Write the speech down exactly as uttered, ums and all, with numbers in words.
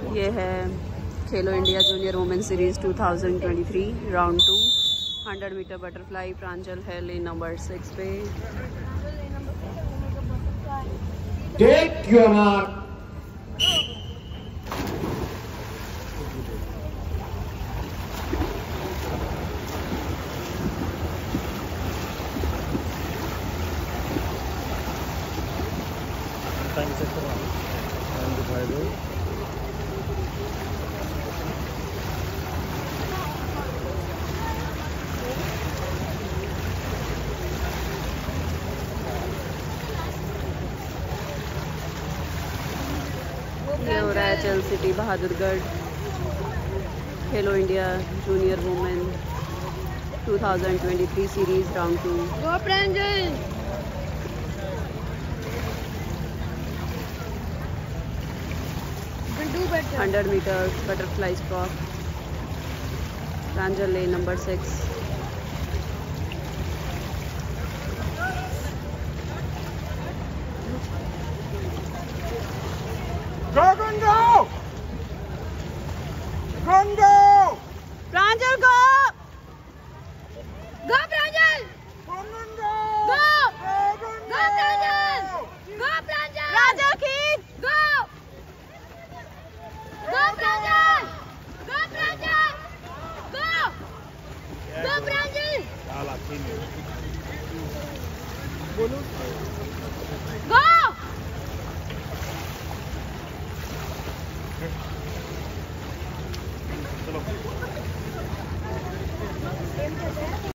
ये है Khelo India junior women series two thousand twenty three round two hundred meter butterfly. Pranjal है lane number six पे। Take your mark. Time check करो, time दिखाई दो। ये हो रहा है चल city Bahadurgarh Khelo India junior women two thousand twenty three series round two. Go Pranjal. Hundred meter butterfly stroke. Pranjal lane number six. Go, Gungo! Gungo! Pranjal go go Pranjal. Gungo! Go Go, go Pranjal. Go Pranjal. Pranjal खींच। Go go Pranjal. Go Pranjal. Go go प्रांजल। बोलो गो